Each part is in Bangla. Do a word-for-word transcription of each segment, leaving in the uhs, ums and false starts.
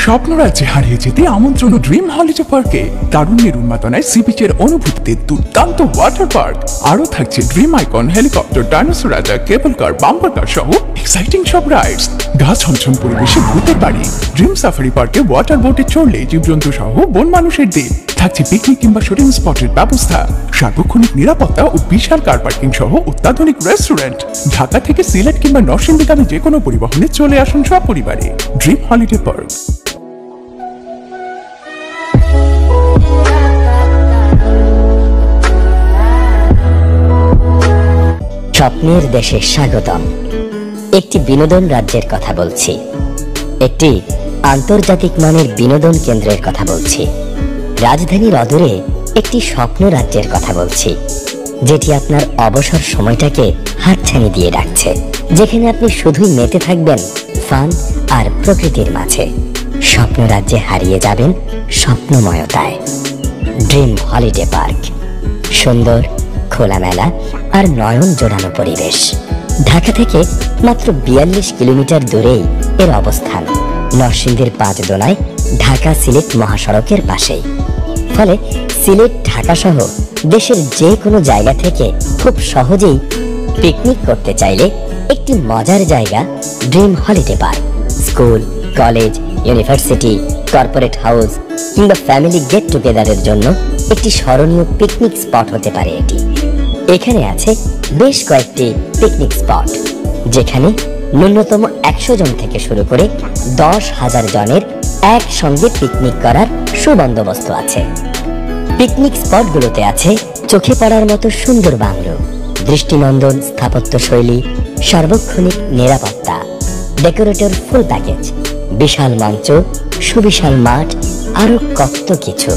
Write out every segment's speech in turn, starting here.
স্বপ্ন রাজ্যে হারিয়ে যেতে আমন্ত্রণ ড্রিম হলিডে পার্কে। তারুণ্যের উন্মাদনায় সি বিচের অনুভূতিতে দুর্দান্ত ওয়াটার পার্ক। আরো থাকছে ড্রিম আইকন, হেলিকপ্টার, ডাইনোসর রাজা, কেবল কার, বাম্পার কার সহ এক্সাইটিং সব রাইডস। গা ছমছম পরিবেশে ভূতের বাড়ি। ড্রিম সাফারি পার্কে ওয়াটার বোটে চড়লে জীবজন্তু সহ বন মানুষের দ্বীপ। থাকছে পিকনিক কিংবা শুটিং স্পটের ব্যবস্থা, সার্বক্ষণিক নিরাপত্তা ও বিশাল কার পার্কিং সহ অত্যাধুনিক রেস্টুরেন্ট। ঢাকা থেকে সিলেট কিংবা নরসিংদীগামী যে কোনো পরিবহনে চলে আসুন সপরিবারে। Dream holiday park. স্বপ্নের দেশে স্বাগতম। একটি বিনোদন রাজ্যের কথা বলছি, একটি আন্তর্জাতিক মানের বিনোদন কেন্দ্রের কথা বলছি, রাজধানীর অদূরে একটি স্বপ্ন রাজ্যের কথা বলছি, যেটি আপনার অবসর সময়টাকে হাতছানি দিয়ে রাখছে, যেখানে আপনি শুধুই মেতে থাকবেন ফান আর প্রকৃতির মাঝে। স্বপ্ন রাজ্যে হারিয়ে যাবেন স্বপ্নময়তায়। Dream holiday park. সুন্দর, খোলামেলা আর নয়ন জোড়ানো পরিবেশ। ঢাকা থেকে মাত্র বিয়াল্লিশ কিলোমিটার দূরেই এর অবস্থান, নরসিংদীর পাঁচদোনায় ঢাকা সিলেট মহাসড়কের পাশেই। ফলে সিলেট, ঢাকা সহ দেশের যে কোনো জায়গা থেকে খুব সহজেই পিকনিক করতে চাইলে একটি মজার জায়গা dream holiday park. School, college, university, corporate house কিংবা ফ্যামিলি গেট টুগেদারের জন্য একটি স্মরণীয় পিকনিক স্পট হতে পারে এটি। এখানে আছে বেশ কয়েকটি পিকনিক স্পট, যেখানে ন্যূনতম একশো জন থেকে শুরু করে দশ হাজার জনের একসঙ্গে পিকনিক করার সুবন্দোবস্ত আছে। পিকনিক স্পটগুলোতে আছে চোখে পড়ার মতো সুন্দর বাংলো, দৃষ্টিনন্দন স্থাপত্য শৈলী, সার্বক্ষণিক নিরাপত্তা, ডেকোরেটর ফুল প্যাকেজ, বিশাল মঞ্চ, সুবিশাল মাঠ, আরো কত কিছু।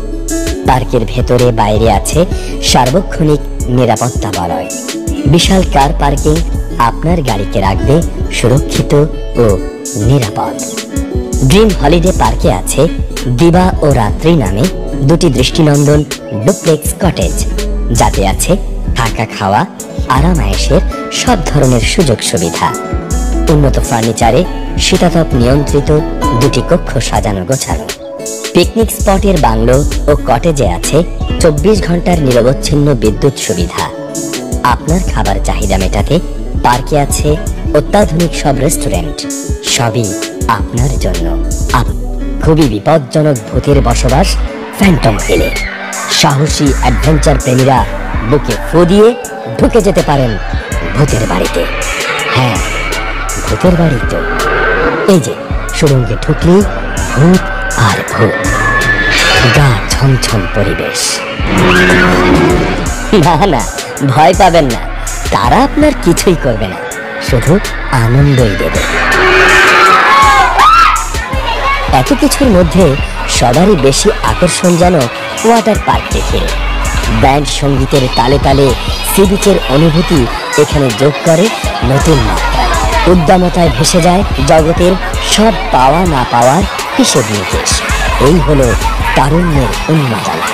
পার্কের ভেতরে বাইরে আছে সার্বক্ষণিক নিরাপত্তা বলয়। বিশাল কার পার্কিং আপনার গাড়িকে রাখবে সুরক্ষিত ও নিরাপদ। ড্রিম হলিডে পার্কে আছে দিবা ও রাত্রি নামে দুটি দৃষ্টিনন্দন ডুপ্লেক্স কটেজ, যাতে আছে থাকা, খাওয়া, আরাম আয়েশের সব ধরনের সুযোগ সুবিধা। উন্নত ফার্নিচারে শীতাতপ নিয়ন্ত্রিত দুটি কক্ষ সাজানো গোছানো। পিকনিক স্পটের বাংলো ও কটেজে আছে চব্বিশ ঘন্টার নিরবচ্ছিন্ন বিদ্যুৎ সুবিধা। আপনার খাবার চাহিদা মেটাতে পার্কে আছে অত্যাধুনিক সব রেস্টুরেন্ট, সবই আপনার জন্য। খুবই বিপজ্জনক ভূতের বসবাস ফ্যান্টম হিলে। সাহসী অ্যাডভেঞ্চার প্রেমীরা বুকে ফু দিয়ে ঢুকে যেতে পারেন ভূতের বাড়িতে। হ্যাঁ, ভূতের বাড়ি তো এই যে সুড়ঙ্গে ঢুকলেই ভূত আর ভূত। গা ছমছম পরিবেশ। না না, ভয় পাবেন না, তারা আপনার কিছুই করবে না, শুধু আনন্দই দেবে। এত কিছুর মধ্যে সবারই বেশি আকর্ষণ যেন ওয়াটার পার্ককে ঘিরে। ব্যান্ড সঙ্গীতের তালে তালে সি বিচের অনুভূতি এখানে যোগ করে নতুন মাত্রায়। উদ্দামতায় ভেসে যায় জগতের সব পাওয়া না পাওয়ার হিসেব নিকেশ। এই হলো তারুণ্যের উন্মাদনা।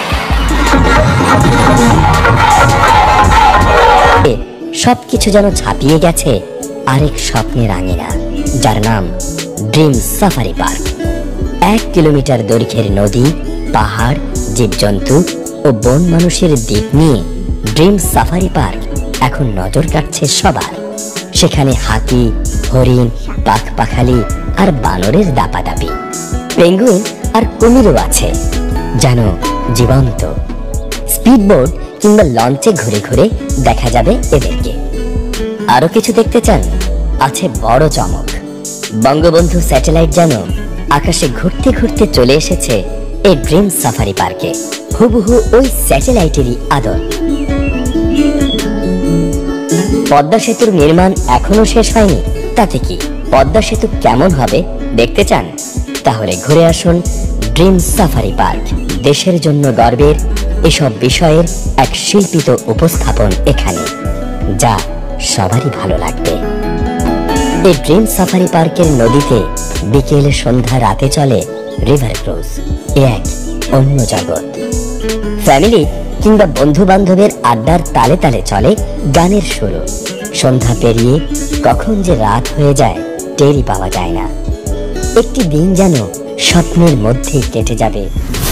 সবকিছু যেন ছাপিয়ে গেছে আরেক স্বপ্নের আঙিনা, যার নাম ড্রিম সাফারি পার্ক। এক কিলোমিটার দৈর্ঘ্যের নদী, পাহাড়, জীবজন্তু ও বন মানুষের দ্বীপ নিয়ে ড্রিম সাফারি পার্ক এখন নজর কাটছে সবার। সেখানে হাতি, হরিণ, পাখ পাখালি আর বানরের দাপাদাপি। পেঙ্গুইন আর কুমিরও আছে, যেন জীবন্ত। স্পিডবোট কিংবা লঞ্চে ঘুরে ঘুরে দেখা যাবে এদেরকে। আরো কিছু দেখতে চান? আছে বড় চমক। বঙ্গবন্ধু স্যাটেলাইট যেন আকাশে ঘুরতে ঘুরতে চলে এসেছে এই ড্রিম সাফারি পার্কে, হুবহু ওই স্যাটেলাইটেরই আদর। পদ্মা সেতুর নির্মাণ এখনো শেষ হয়নি, তাতে কি পদ্মা সেতু কেমন হবে দেখতে চান? তাহলে ঘুরে আসুন ড্রিম সাফারি পার্ক। দেশের জন্য গর্বের এসব বিষয়ের এক শিল্পিত উপস্থাপন এখানে, যা সবারই ভালো লাগবে। এই ড্রিম সাফারি পার্কের নদীতে বিকেল, সন্ধ্যা, রাতে চলে রিভার ক্রুজ। এ এক অন্য জগৎ। ফ্যামিলি কিংবা বন্ধু বান্ধবের আড্ডার তালে তালে চলে গানের সুর। সন্ধ্যা পেরিয়ে কখন যে রাত হয়ে যায় টেরই পাওয়া যায় না। একটি দিন যেন স্বপ্নের মধ্যেই কেটে যাবে।